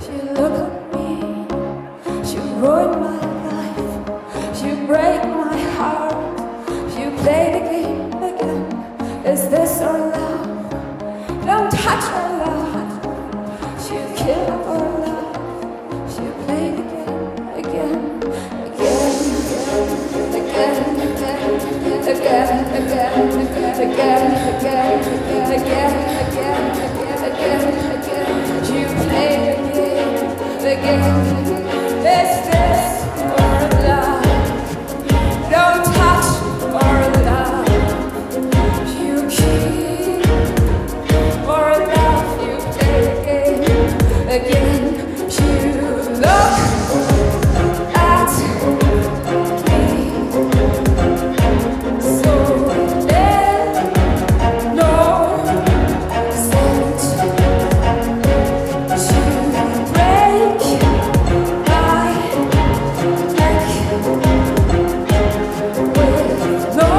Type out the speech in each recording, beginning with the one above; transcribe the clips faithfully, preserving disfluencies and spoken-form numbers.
You look at me, you ruin my life, you break my heart, you play the game again. Is this our love? Don't touch our love. You kill our love, you play the game again, again, again, again, again, again, again, again, again, again, again, again, again. You play the game again. Is this our love? Don't touch our love. You keep our love. You play the game again. You look at me, so there's no sense to break my neck with no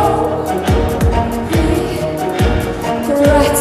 regret.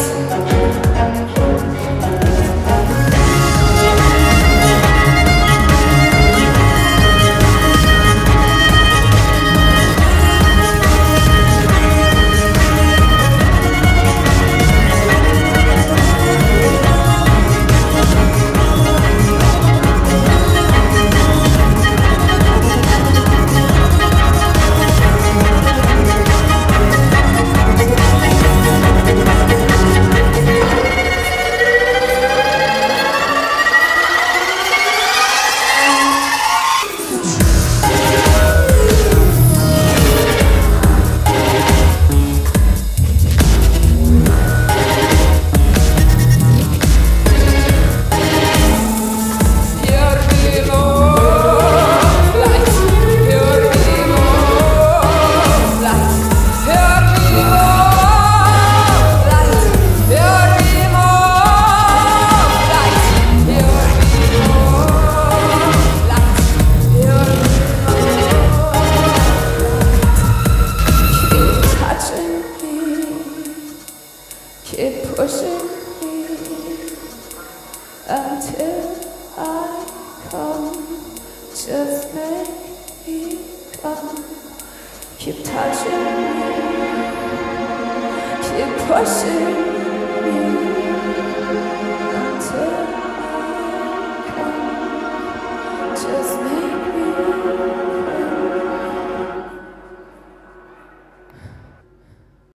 Keep pushing me until I come. Just make me come. Keep touching me. Keep pushing me.